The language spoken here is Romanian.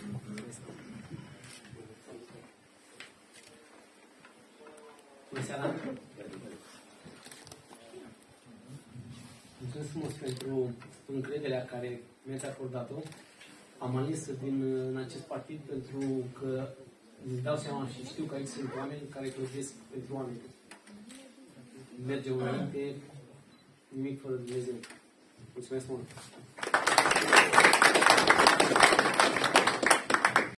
Bună seara! Mulțumesc frumos pentru încrederea care mi-ați acordat-o. Am ales din acest partid pentru că îmi dau seama și știu că aici sunt oameni care clădesc pentru oameni. Merge înainte, nimic fără Dumnezeu. Mulțumesc mult!